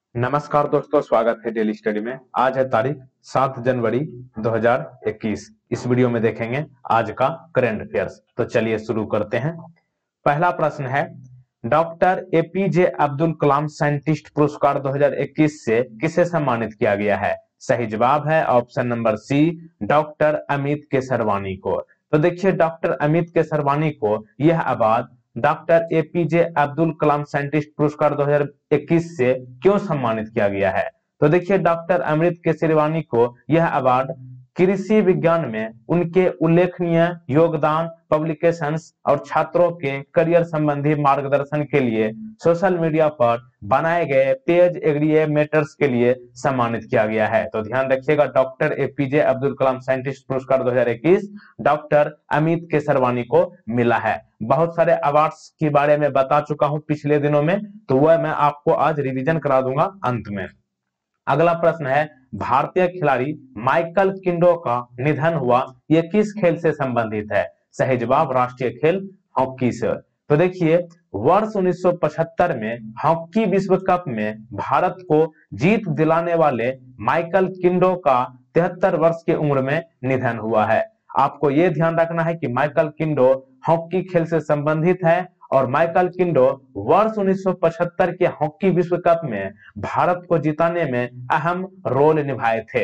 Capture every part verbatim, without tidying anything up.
नमस्कार दोस्तों, स्वागत है डेली स्टडी में। आज है तारीख सात जनवरी दो हज़ार इक्कीस। इस वीडियो में देखेंगे आज का करंट अफेयर्स। तो चलिए शुरू करते हैं। पहला प्रश्न है, doctor APJ Abdul Kalam scientist पुरस्कार दो हज़ार इक्कीस से किसे सम्मानित किया गया है? सही जवाब है option number C, doctor Amit Kesarwani को। तो देखिए, डॉक्टर अमित केसरवानी को यह award doctor APJ Abdul Kalam scientist पुरस्कार दो हज़ार इक्कीस से क्यों सम्मानित किया गया है? तो देखिए, डॉक्टर अमृत केसरवानी को यह अवार्ड कृषि विज्ञान में उनके उल्लेखनीय योगदान, पब्लिकेशंस और छात्रों के करियर संबंधी मार्गदर्शन के लिए सोशल मीडिया पर बनाए गए पेज एग्री मैटर्स के लिए सम्मानित किया गया है। तो ध्यान रखिएगा, doctor APJ Abdul Kalam scientist पुरस्कार दो हज़ार इक्कीस डॉक्टर अमित केसरवानी को मिला है। बहुत सारे अवार्ड्स के बारे में बता चुका हूं पिछले दिनों में, तो वह मैं आपको आज रिवीजन करा दूंगा अंत में। अगला प्रश्न है, भारतीय खिलाड़ी माइकल किंडो का निधन हुआ, यह किस खेल से संबंधित है? सही जवाब राष्ट्रीय खेल हॉकी से। तो देखिए, वर्ष उन्नीस सौ पचहत्तर में हॉकी विश्व कप में भारत को जीत दिलाने वाले माइकल किंडो का तिहत्तर वर्ष की उम्र में निधन हुआ है। आपको यह ध्यान रखना है कि माइकल किंडो हॉकी खेल से संबंधित है और माइकल किंडो वर्ष उन्नीस सौ पचहत्तर के हॉकी विश्व कप में भारत को जिताने में अहम रोल निभाए थे।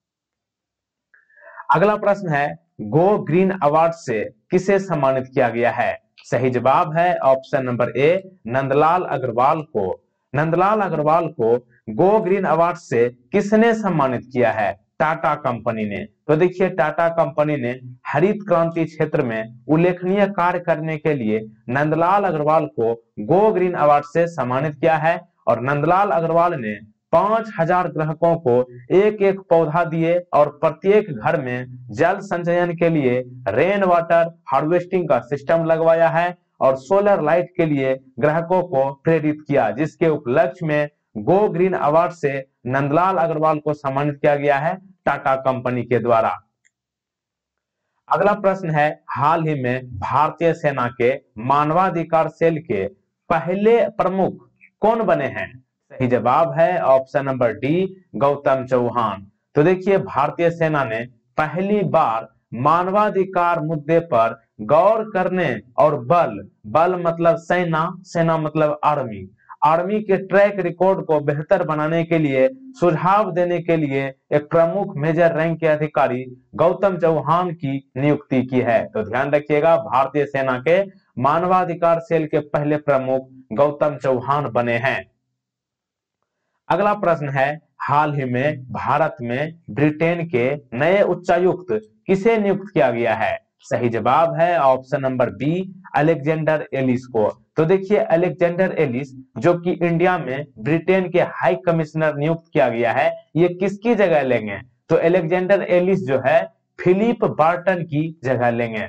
अगला प्रश्न है, गो ग्रीन अवार्ड से किसे सम्मानित किया गया है? सही जवाब है option number A, Nandlal Agrawal को। नंदलाल अग्रवाल को गो ग्रीन अवार्ड से किसने सम्मानित किया है? टाटा कंपनी ने। तो देखिए, टाटा कंपनी ने हरित क्रांति क्षेत्र में उल्लेखनीय कार्य करने के लिए नंदलाल अग्रवाल को गो ग्रीन अवार्ड से सम्मानित किया है और नंदलाल अग्रवाल ने पांच हजार ग्राहकों को एक एक पौधा दिए और प्रत्येक घर में जल संचयन के लिए रेन वाटर हार्वेस्टिंग का सिस्टम लगवाया है और सोलर लाइट के लिए ग्राहकों को प्रेरित किया, जिसके उपलक्ष्य में गो ग्रीन अवार्ड से नंदलाल अग्रवाल को सम्मानित किया गया है टाटा कंपनी के द्वारा। अगला प्रश्न है, हाल ही में भारतीय सेना के मानवाधिकार सेल के पहले प्रमुख कौन बने हैं? सही जवाब है option number D, Gautam Chauhan. तो देखिए, भारतीय सेना ने पहली बार मानवाधिकार मुद्दे पर गौर करने और बल बल मतलब सेना, सेना मतलब आर्मी आर्मी के ट्रैक रिकॉर्ड को बेहतर बनाने के लिए सुझाव देने के लिए एक प्रमुख मेजर रैंक के अधिकारी गौतम चौहान की नियुक्ति की है। तो ध्यान रखिएगा, भारतीय सेना के मानवाधिकार सेल के पहले प्रमुख गौतम चौहान बने हैं। अगला प्रश्न है, हाल ही में भारत में ब्रिटेन के नए उच्चायुक्त किसे नियुक्त किया गया है? सही जवाब है option number B, Alexander Ellis को। तो देखिए, अलेक्जेंडर एलिस जो कि इंडिया में ब्रिटेन के हाई कमिश्नर नियुक्त किया गया है, ये किसकी जगह लेंगे? तो अलेक्जेंडर एलिस जो है फिलिप बार्टन की जगह लेंगे।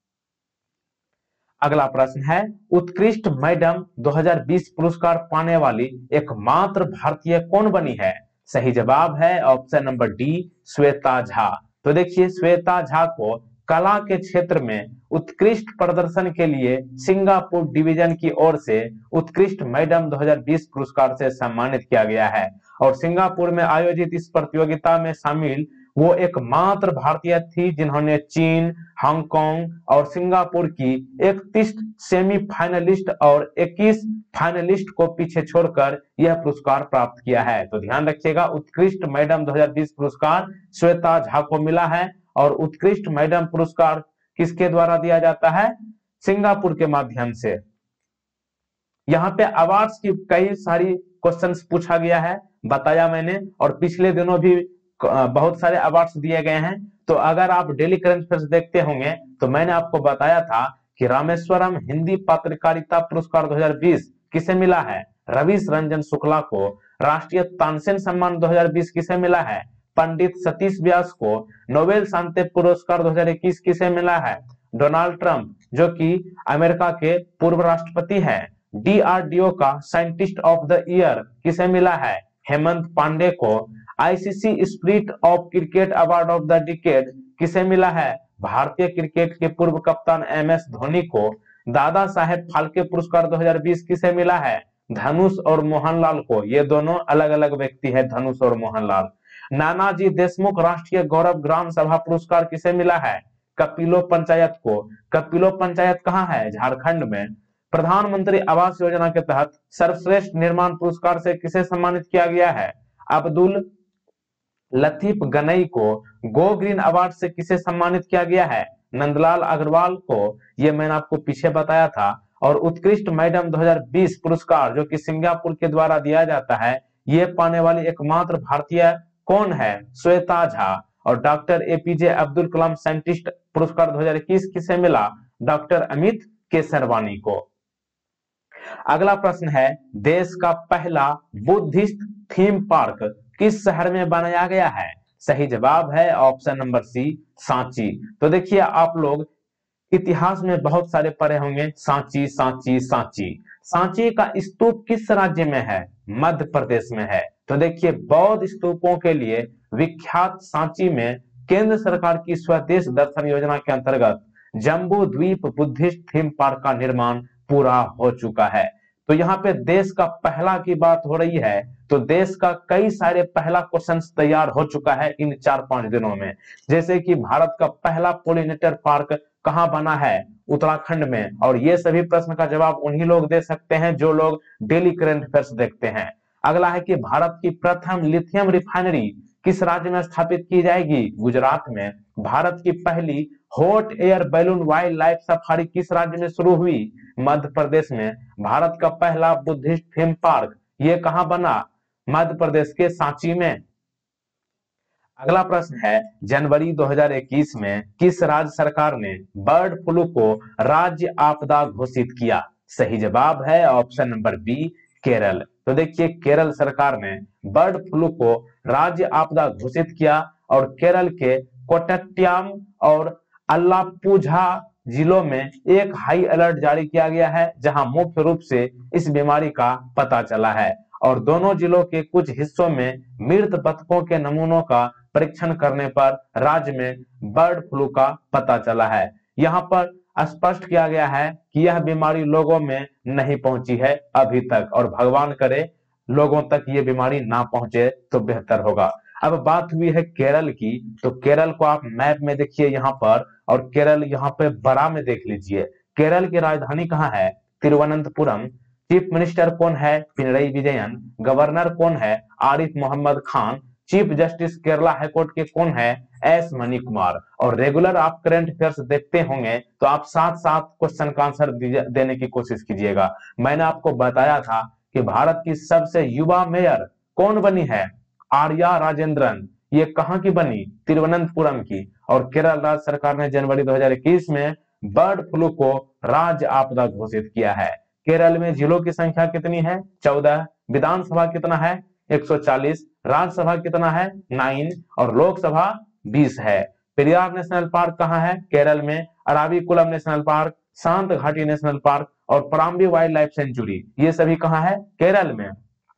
अगला प्रश्न है, उत्कृष्ट मैडम दो हज़ार बीस पुरस्कार पाने वाली एकमात्र भारतीय कौन बनी है? सही जवाब है option number D, Shweta Jha. तो देखिए, श्वेता झा को कला के क्षेत्र में उत्कृष्ट प्रदर्शन के लिए सिंगापुर डिवीजन की ओर से उत्कृष्ट मैडम दो हज़ार बीस पुरस्कार से सम्मानित किया गया है और सिंगापुर में आयोजित इस प्रतियोगिता में शामिल वो एकमात्र भारतीय थी जिन्होंने चीन, हांगकांग और सिंगापुर की इकतीस सेमीफाइनलिस्ट और इक्कीस फाइनलिस्ट को पीछे छोड़कर यह पुरस्कार प्राप्त किया है। तो ध्यान रखिएगा, उत्कृष्ट मैडम दो हज़ार बीस पुरस्कार श्वेता झा को मिला है और उत्कृष्ट मैडम पुरस्कार किसके द्वारा दिया जाता है? सिंगापुर के माध्यम से। यहाँ पे अवार्ड्स की कई सारी क्वेश्चंस पूछा गया है, बताया मैंने, और पिछले दिनों भी बहुत सारे अवार्ड्स दिए गए हैं। तो अगर आप डेली करंट अफेयर्स देखते होंगे तो मैंने आपको बताया था कि रामेश्वरम हिंदी पत्रकारिता पुरस्कार दो हज़ार बीस किसे मिला है? रवीश रंजन शुक्ला को। राष्ट्रीय तानसेन सम्मान दो हज़ार बीस किसे मिला है? पंडित सतीश व्यास को। नोबेल शांति पुरस्कार दो हज़ार इक्कीस किसे मिला है? डोनाल्ड ट्रंप जो कि अमेरिका के पूर्व राष्ट्रपति हैं। डीआरडीओ का साइंटिस्ट ऑफ द ईयर किसे मिला है? हेमंत पांडे को। ICC spirit of cricket award of the decade किसे मिला है? भारतीय क्रिकेट के पूर्व कप्तान एम एस धोनी को। दादा साहेब फाल्के पुरस्कार दो हज़ार बीस किसे मिला है? धनुष और मोहनलाल को, ये दोनों अलग अलग व्यक्ति है, धनुष और मोहनलाल। नानाजी देशमुख राष्ट्रीय गौरव ग्राम सभा पुरस्कार किसे मिला है? कपिलो पंचायत को। कपिलो पंचायत कहाँ है? झारखंड में। प्रधानमंत्री आवास योजना के तहत सर्वश्रेष्ठ निर्माण पुरस्कार से किसे सम्मानित किया गया है? अब्दुल लतीफ गनई को। गो ग्रीन अवार्ड से किसे सम्मानित किया गया है? नंदलाल अग्रवाल को। ये मैंने आपको पीछे बताया था। और उत्कृष्ट मैडम दो हज़ार बीस पुरस्कार जो कि सिंगापुर के द्वारा दिया जाता है, ये पाने वाली एकमात्र भारतीय कौन है? श्वेता झा। और doctor APJ Abdul Kalam scientist पुरस्कार दो हज़ार इक्कीस किसे मिला? डॉक्टर अमित केसरवानी को। अगला प्रश्न है, देश का पहला बुद्धिस्ट थीम पार्क किस शहर में बनाया गया है? सही जवाब है ऑप्शन नंबर सी, सांची। तो देखिए, आप लोग इतिहास में बहुत सारे पढ़े होंगे, सांची सांची सांची। सांची का स्तूप किस राज्य में है? मध्य प्रदेश में है। तो देखिए, बौद्ध स्तूपों के लिए विख्यात सांची में केंद्र सरकार की स्वदेश दर्शन योजना के अंतर्गत जम्बू द्वीप बुद्धिस्ट थीम पार्क का निर्माण पूरा हो चुका है। तो यहाँ पे देश का पहला की बात हो रही है, तो देश का कई सारे पहला क्वेश्चन तैयार हो चुका है इन चार पांच दिनों में। जैसे कि भारत का पहला पोलिनेटर पार्क कहाँ बना है? उत्तराखंड में। और ये सभी प्रश्न का जवाब उन्हीं लोग दे सकते हैं जो लोग डेली करंट अफेयर्स देखते हैं। अगला है कि भारत की प्रथम लिथियम रिफाइनरी किस राज्य में स्थापित की जाएगी? गुजरात में। भारत की पहली hot air balloon wildlife safari किस राज्य में शुरू हुई? मध्य प्रदेश में। भारत का पहला बुद्धिस्ट थीम पार्क ये कहां बना? मध्य प्रदेश के सांची में। अगला प्रश्न है, जनवरी दो हज़ार इक्कीस में किस राज्य सरकार ने बर्ड फ्लू को राज्य आपदा घोषित किया? सही जवाब है ऑप्शन नंबर बी, केरल। तो देखिए, केरल सरकार ने बर्ड फ्लू को राज्य आपदा घोषित किया और केरल के कोट्टयम और अलाप्पुझा जिलों में एक हाई अलर्ट जारी किया गया है, जहां मुख्य रूप से इस बीमारी का पता चला है। और दोनों जिलों के कुछ हिस्सों में मृत बतखों के नमूनों का परीक्षण करने पर राज्य में बर्ड फ्लू का पता चला है। यहाँ पर स्पष्ट किया गया है कि यह बीमारी लोगों में नहीं पहुंची है अभी तक, और भगवान करे लोगों तक ये बीमारी ना पहुंचे तो बेहतर होगा। अब बात हुई है केरल की, तो केरल को आप मैप में देखिए यहाँ पर, और केरल यहाँ पे बड़ा में देख लीजिए। केरल की राजधानी कहाँ है? तिरुवनंतपुरम। चीफ मिनिस्टर कौन है? पिनरई विजयन। गवर्नर कौन है? Arif Mohammad Khan. Chief justice Kerala high court के कौन है? एस मनी कुमार। और रेगुलर आप करंट अफेयर्स देखते होंगे तो आप साथ साथ क्वेश्चन का आंसर देने की कोशिश कीजिएगा। मैंने आपको बताया था कि भारत की सबसे युवा मेयर कौन बनी है? आर्या राजेंद्रन। ये कहां की बनी? तिरुवनंतपुरम की। और केरल राज्य सरकार ने जनवरी दो हज़ार इक्कीस में बर्ड फ्लू को राज्य आपदा घोषित किया है। केरल में जिलों की संख्या कितनी है? चौदह। विधानसभा कितना है? एक सौ चालीस। राज्यसभा कितना है? नौ। और लोकसभा बीस है। पेरियार नेशनल पार्क कहाँ है? केरल में। अराविकुलम नेशनल पार्क, शांत घाटी नेशनल पार्क और पराम्बी वाइल्ड लाइफ सेंचुरी, ये सभी कहाँ है? केरल में।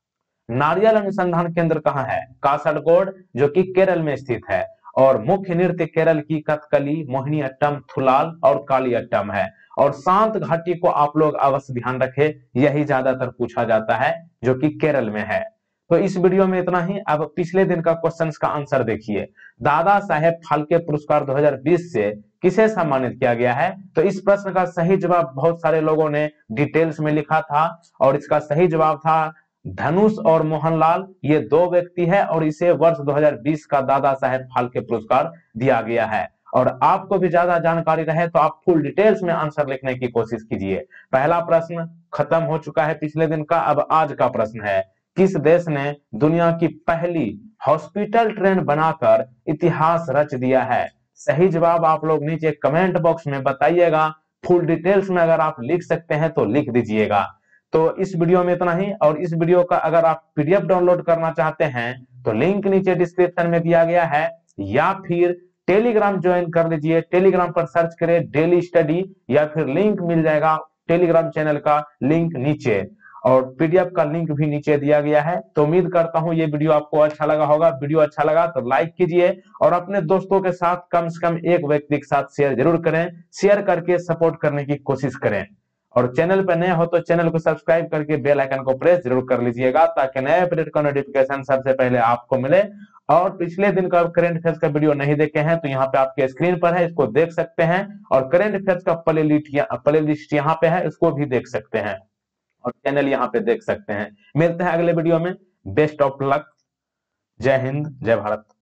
नारियल अनुसंधान केंद्र कहाँ है? कासरगोड, जो कि केरल में स्थित है। और मुख्य नृत्य केरल की कथकली, मोहिनी अट्टम, थुलाल और काली अट्टम है। और शांत घाटी को आप लोग अवश्य ध्यान रखें, यही ज्यादातर पूछा जाता है, जो कि केरल में है। तो इस वीडियो में इतना ही। अब पिछले दिन का क्वेश्चन का आंसर देखिए। दादा साहेब फाल्के पुरस्कार दो हज़ार बीस से किसे सम्मानित किया गया है? तो इस प्रश्न का सही जवाब बहुत सारे लोगों ने डिटेल्स में लिखा था, और इसका सही जवाब था धनुष और मोहनलाल। ये दो व्यक्ति है और इसे वर्ष दो हज़ार बीस का दादा साहेब फाल्के पुरस्कार दिया गया है। और आपको भी ज्यादा जानकारी रहे तो आप फुल डिटेल्स में आंसर लिखने की कोशिश कीजिए। पहला प्रश्न खत्म हो चुका है पिछले दिन का। अब आज का प्रश्न है, किस देश ने दुनिया की पहली हॉस्पिटल ट्रेन बनाकर इतिहास रच दिया है? सही जवाब आप लोग नीचे कमेंट बॉक्स में बताइएगा। फुल डिटेल्स में अगर आप लिख सकते हैं तो लिख दीजिएगा। तो इस वीडियो में इतना ही। और इस वीडियो का अगर आप पीडीएफ डाउनलोड करना चाहते हैं तो लिंक नीचे डिस्क्रिप्शन में दिया गया है, या फिर टेलीग्राम ज्वाइन कर लीजिए। टेलीग्राम पर सर्च करें डेली स्टडी, या फिर लिंक मिल जाएगा टेलीग्राम चैनल का लिंक नीचे, और पीडीएफ का लिंक भी नीचे दिया गया है। तो उम्मीद करता हूं ये वीडियो आपको अच्छा लगा होगा। वीडियो अच्छा लगा तो लाइक कीजिए, और अपने दोस्तों के साथ कम से कम एक व्यक्ति के साथ शेयर जरूर करें। शेयर करके सपोर्ट करने की कोशिश करें। और चैनल पर नए हो तो चैनल को सब्सक्राइब करके बेल आइकन को प्रेस जरूर कर लीजिएगा, ताकि नए अपडेट का नोटिफिकेशन सबसे पहले आपको मिले। और पिछले दिन का करंट अफेयर्स का वीडियो नहीं देखे हैं तो यहाँ पे आपके स्क्रीन पर है, इसको देख सकते हैं। और करंट अफेयर्स का प्ले लिस्ट प्ले लिस्ट यहाँ पे है, इसको भी देख सकते हैं और चैनल यहाँ पे देख सकते हैं। मिलते हैं अगले वीडियो में। Best of luck. जय हिंद, जय भारत।